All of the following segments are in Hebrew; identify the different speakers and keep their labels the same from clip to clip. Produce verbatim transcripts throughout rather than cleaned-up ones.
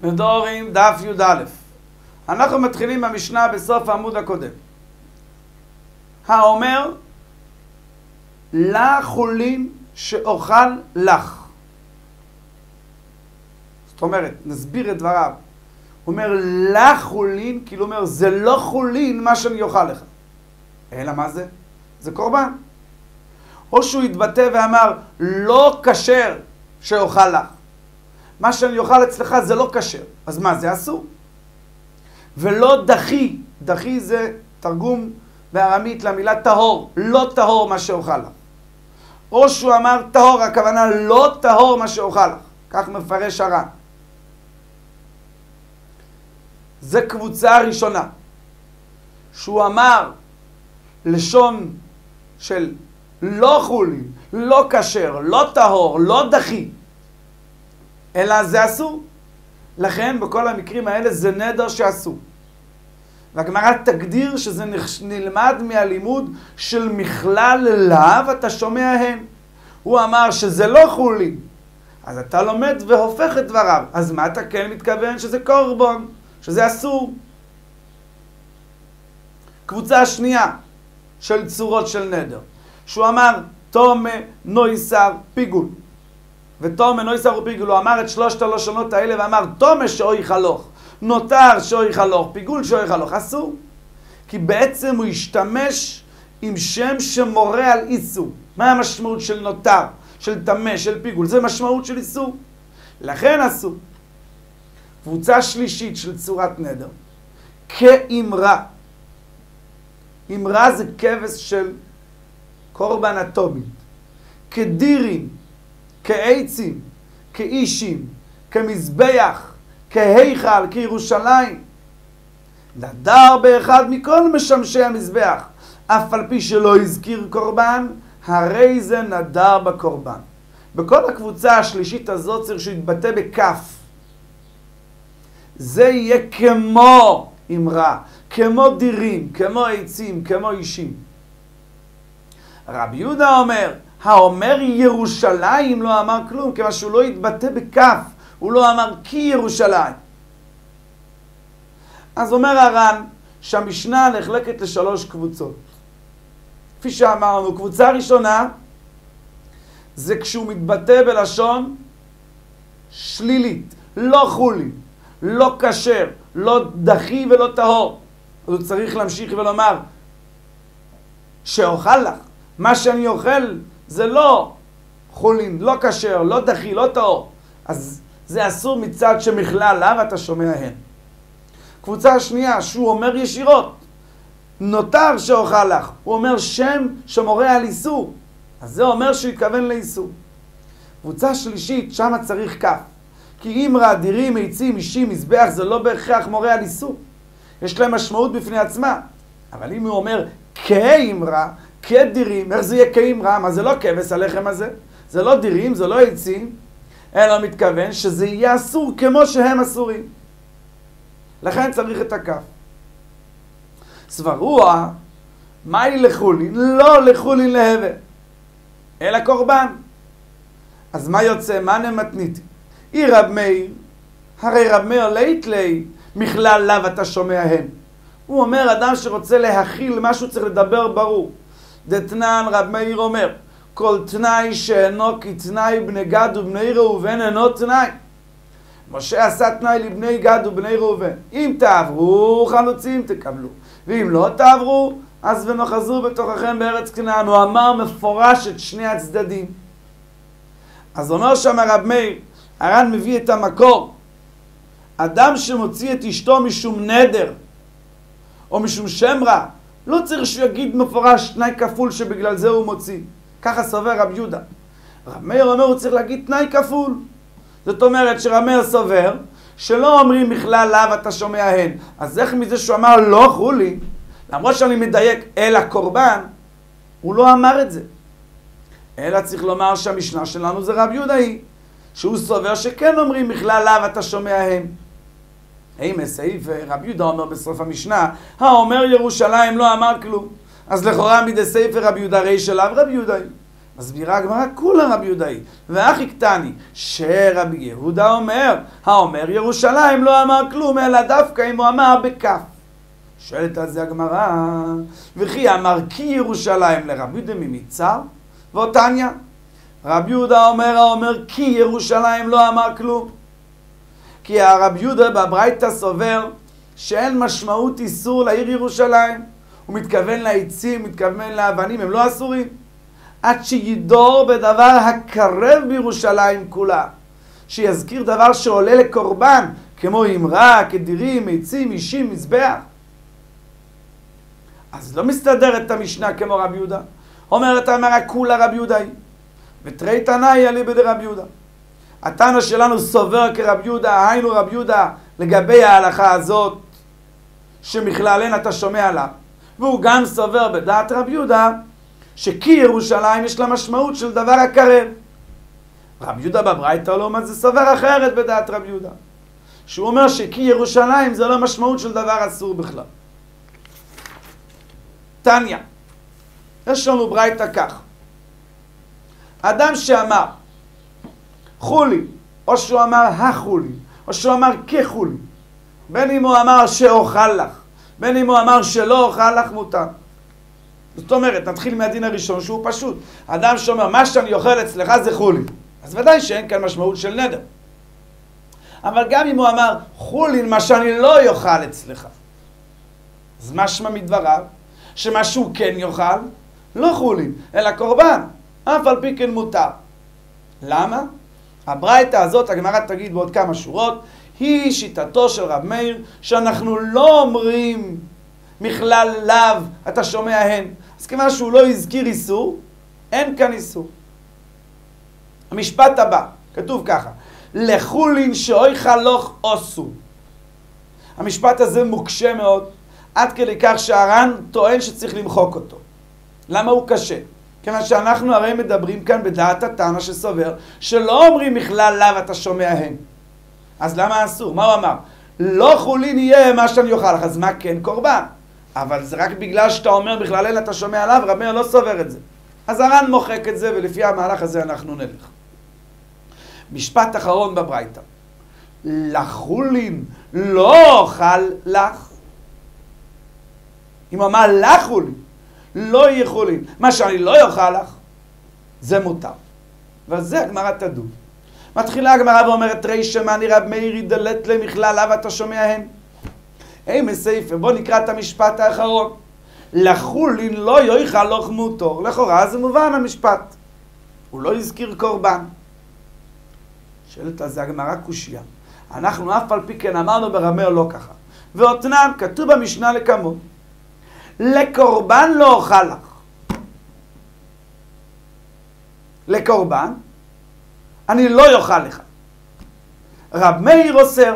Speaker 1: מדורים דף י"א. אנחנו מתחילים במשנה בסוף העמוד הקודם. האומר, לחולין שאוכל לך. זאת אומרת, נסביר את דבריו. הוא אומר, לחולין, כאילו אומר, זה לא חולין מה שאני אוכל לך. אלא מה זה? זה קורבן. או שהוא התבטא ואמר, לא כשר שאוכל לך. מה שאני אוכל אצלך זה לא כשר. אז מה, זה אסור? ולא דחי. דחי זה תרגום בארמית למילה טהור. לא טהור מה שאוכל לך. או שהוא אמר טהור, הכוונה לא טהור מה שאוכל לך. כך מפרש הר"ן. זה קבוצה ראשונה. שהוא אמר לשון של לא חולין, לא כשר, לא טהור, לא דחי. אלא זה אסור. לכן בכל המקרים האלה זה נדר שאסור. והגמרא תגדיר שזה נלמד מהלימוד של מכלל לאו אתה שומע הם. הוא אמר שזה לא חולין. אז אתה לומד והופך את דבריו. אז מה אתה כן מתכוון? שזה קורבן, שזה אסור. קבוצה שנייה של צורות של נדר. שהוא אמר תומה נויסר פיגול. ותומה נויסר ופיגול. הוא אמר את שלושת הלשונות האלה ואמר תומה שאוי חלוך. נותר שאוי חלוך. פיגול שאוי חלוך. אסור. כי בעצם הוא השתמש עם שם שמורה על איסור. מה המשמעות של נותר? של תמה, של פיגול? זה משמעות של איסור. לכן אסור. קבוצה שלישית של צורת נדר. כאמרה. אמרה זה כבש של קורבן אטומית. כדירים, כעצים, כאישים, כמזבח, כהיכל, כירושלים. נדר באחד מכל משמשי המזבח. אף על פי שלא הזכיר קורבן, הרי זה נדר בקורבן. בכל הקבוצה השלישית הזאת צריך שיתבטא בכף. זה יהיה כמו אמרה, כמו דירים, כמו עצים, כמו אישים. רבי יהודה אומר, האומר ירושלים לא אמר כלום, כמה שהוא לא התבטא בכף, הוא לא אמר כי ירושלים. אז אומר הר"ן שהמשנה נחלקת לשלוש קבוצות. כפי שאמרנו, קבוצה ראשונה זה כשהוא מתבטא בלשון שלילית, לא חולין, לא כשר, לא דחי ולא טהור. אז הוא צריך להמשיך ולומר שאוכל לך, מה שאני אוכל זה לא חולין, לא כשר, לא דחי, לא טהור. אז זה אסור מצד שמכלל לאו אתה שומע הן. קבוצה השנייה שהוא אומר ישירות, נותר שאוכל לך. הוא אומר שם שמורה על איסור. אז זה אומר שהוא התכוון לאיסור. קבוצה שלישית, שם צריך כף. כי אמרה, דירים, עצים, אישים, מזבח, זה לא בהכרח מורה על איסור. יש להם משמעות בפני עצמה. אבל אם הוא אומר כאמרה, כדירים, איך זה יהיה כאמרה? מה זה לא כבש הלחם הזה? זה לא דירים, זה לא עצים. אלא מתכוון שזה יהיה אסור כמו שהם אסורים. לכן צריך את הכף. סברוע, מהי לחולין? לא לחולין להווה, אלא קורבן. אז מה יוצא? מה נמתנית? אי רב מאיר, הרי רב מאיר לית לי, מכלל לאו אתה שומע הם. הוא אומר, אדם שרוצה להכיל משהו צריך לדבר ברור. דתנן רב מאיר אומר, כל תנאי שאינו כתנאי בני גד ובני ראובן אינו תנאי. משה עשה תנאי לבני גד ובני ראובן. אם תעברו חלוצים תקבלו. ואם לא תעברו, אז ונוחזו בתוככם בארץ כנען. הוא אמר מפורש את שני הצדדים. אז אומר שם הרב מאיר, הר"ן מביא את המקור. אדם שמוציא את אשתו משום נדר, או משום שם רע, לא צריך שהוא יגיד מפורש תנאי כפול שבגלל זה הוא מוציא. ככה סובר רב יהודה. רב מאיר אומר הוא צריך להגיד תנאי כפול. זאת אומרת שרב מאיר סובר שלא אומרים בכלל לאו אתה שומע הן. אז איך מזה שהוא אמר לא חולין, למרות שאני מדייק אל הקורבן, הוא לא אמר את זה. אלא צריך לומר שהמשנה שלנו זה רב יהודה היא, שהוא סובר שכן אומרים בכלל לאו אתה שומע הן. האם הסעיף רב יהודה אומר בסוף המשנה, האומר ירושלים לא אמר כלום. אז לכאורה מדי סעיף רב יהודה רי שלב רב יהודה היא. מסבירה הגמרא, כולה רבי יהודה היא, והכי קטני, שרבי יהודה אומר, האומר ירושלים לא אמר כלום, אלא דווקא אם הוא אמר בכף. שואלת על זה הגמרא, וכי אמר כי ירושלים לרבי יהודה ממצר, ואותניה. רבי יהודה אומר, האומר כי ירושלים לא אמר כלום. כי הרבי יהודה בברייתא סובר שאין משמעות איסור לעיר ירושלים. הוא מתכוון לעצים, מתכוון לאבנים, הם לא אסורים. עד שידור בדבר הקרב בירושלים כולה. שיזכיר דבר שעולה לקורבן, כמו אמרה, כדירים, עצים, אישים, מזבח. אז לא מסתדרת המשנה כמו רבי יהודה. אומרת אמרה כולה רבי יהודה היא. ותראי תנאי עלי בידי רבי יהודה. התנא שלנו סובר כרבי יהודה, היינו רבי יהודה לגבי ההלכה הזאת, שמכלל אין אתה שומע עליו. והוא גם סובר בדעת רבי יהודה, שכי ירושלים יש לה משמעות של דבר הקרב. רבי יהודה בברייתא לעומת זה סובר אחרת בדעת רבי יהודה. שהוא אומר שכי ירושלים זה לא משמעות של דבר אסור בכלל. תניא, יש לנו ברייתא כך. אדם שאמר חולי, או שהוא אמר החולי, או שהוא אמר כחולי, בין אם הוא אמר שאוכל לך, בין אם הוא אמר שלא אוכל לך, מותר. זאת אומרת, נתחיל מהדין הראשון שהוא פשוט. אדם שאומר, מה שאני אוכל אצלך זה חולי. אז ודאי שאין כאן משמעות של נדר. אבל גם אם הוא אמר, חולין, מה שאני לא יאכל אצלך. אז משמע מדבריו, שמה שהוא כן יאכל, לא חולין, אלא קורבן. אף על פי כן מותר. למה? הברייתא הזאת, הגמרא תגיד בעוד כמה שורות, היא שיטתו של רב מאיר, שאנחנו לא אומרים מכלל לאו, אתה שומע הן. אז כיוון שהוא לא הזכיר איסור, אין כאן איסור. המשפט הבא, כתוב ככה, לחולין שאוי חלוך עושו. המשפט הזה מוקשה מאוד, עד כדי כך שהר"ן טוען שצריך למחוק אותו. למה הוא קשה? כיוון שאנחנו הרי מדברים כאן בדעת התנא שסובר, שלא אומרים מכלל לאו אתה שומע הן. אז למה אסור? מה הוא אמר? לא חולין יהיה מה שאני אוכל לך, אז מה כן? קורבן. אבל זה רק בגלל שאתה אומר בכלל אין אתה שומע עליו, רב מאיר לא סובר את זה. אז הר"ן מוחק את זה, ולפי המהלך הזה אנחנו נלך. משפט אחרון בברייתא. לחולין לא אוכל לך. אם הוא אמר לחולין, לא יהיה חולין. מה שאני לא אוכל לך, זה מותר. ועל זה הגמרא תדון. מתחילה הגמרא ואומרת, רי שמעני רב מאיר ידלת למכלל לאו אתה שומע הן. היי מסייפה, בוא נקרא את המשפט האחרון. לחולין לא יאכל לך מותר. לכאורה זה מובן המשפט. הוא לא הזכיר קורבן. שאלת על זה הגמרא קושיה. אנחנו אף על פי כן אמרנו ברב מאיר לא ככה. ואותנן כתוב במשנה לכמו. לקורבן לא אוכל לך. לקורבן אני לא יאכל לך. רב מאיר אוסר.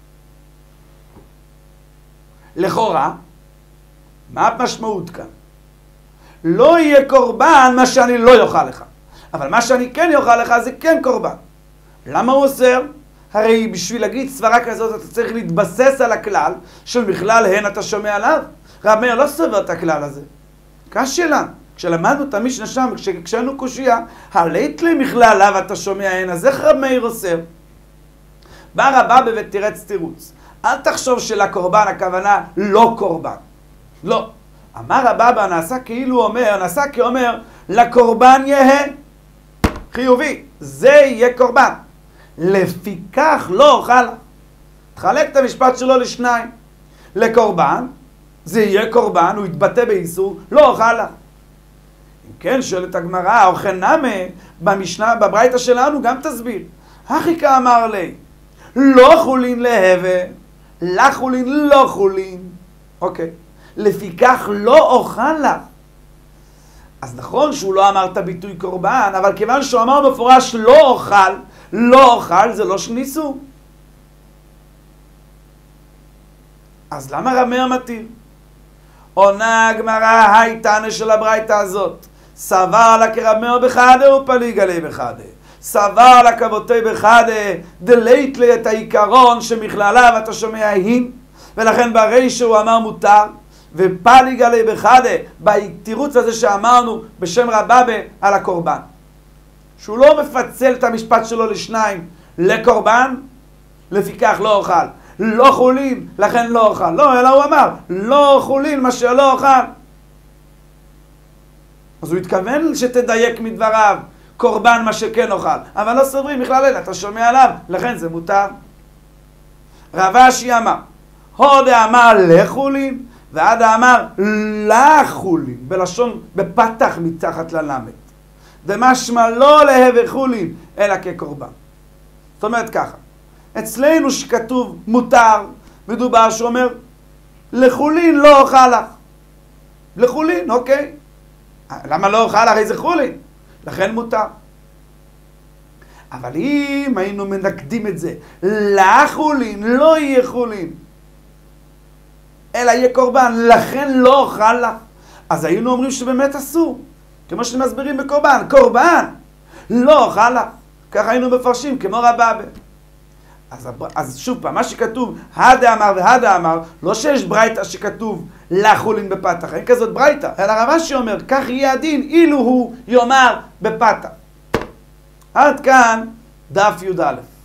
Speaker 1: לכאורה, מה המשמעות כאן? לא יהיה קורבן מה שאני לא יאכל לך. אבל מה שאני כן יאכל לך זה כן קורבן. למה הוא אוסר? הרי בשביל להגיד סברה כזאת אתה צריך להתבסס על הכלל של בכלל הן אתה שומע עליו. רב מאיר לא סובר את הכלל הזה. קשה לנו. כשלמדנו את המשנה שם, כשהיינו קושיה, הלית לי מכלל לאו אתה שומע הן, אז איך רב מאיר אוסר? בא רבא בבית תירץ תירוץ. אל תחשוב שלקורבן הכוונה לא קורבן. לא. אמר רבא נעשה כאילו אומר, נעשה כאומר, לקורבן יהיה חיובי. זה יהיה קורבן. לפיכך לא אוכל. תחלק את המשפט שלו לשניים. לקורבן, זה יהיה קורבן, הוא יתבטא באיסור, לא אוכל. אם כן, שואלת הגמרא, או כן נמה, במשנה, בברייתא שלנו, גם תסביר. הכי כאמר לי, לא חולין להווה, לחולין לא חולין. אוקיי. לפיכך לא אוכל לך. אז נכון שהוא לא אמר את הביטוי קורבן, אבל כיוון שהוא אמר מפורש לא אוכל, לא אוכל זה לא שניסו. אז למה רב מאיר מתיר? עונה הגמרא הייתנה של הברייתא הזאת. סבר לה כרב מאיר בחדה ופליג עלי בחדה. סבר לה כבותי בחדה, דלית לי את העיקרון שמכלליו אתה שומע הין, ולכן ברי שהוא אמר מותר, ופליג עלי בחדה, בתירוץ הזה שאמרנו בשם רבבה על הקורבן. שהוא לא מפצל את המשפט שלו לשניים, לקורבן, לפיכך לא אוכל. לא חולין, לכן לא אוכל. לא, אלא הוא אמר, לא חולין מה שלא אוכל. אז הוא התכוון שתדייק מדבריו, קורבן מה שכן אוכל. אבל לא סוברים בכלל אלא, אתה שומע עליו, לכן זה מותר. רב אשי אמר, הודה אמר לחולין, ועדה אמר לחולין, בלשון, בפתח מתחת ללמד. ומשמע לא להווה חולין, אלא כקורבן. זאת אומרת ככה, אצלנו שכתוב מותר, מדובר שאומר, לחולין לא אוכל לך. לחולין, אוקיי. למה לא אוכל לך? איזה חולין? לכן מותר. אבל אם היינו מנקדים את זה, לחולין, לא יהיה חולין, אלא יהיה קורבן, לכן לא אוכל לך, אז היינו אומרים שבאמת אסור. כמו שמסבירים בקורבן, קורבן, לא אוכל לך. ככה היינו מפרשים, כמו רבבה. אז, אז שוב פעם, מה שכתוב, הדה אמר והדה אמר, לא שיש ברייתא שכתוב לחולין בפתח, אין כזאת ברייתא, אלא רב אשי אומר, כך יהיה הדין, אילו הוא יאמר בפתח. עד כאן דף י"א.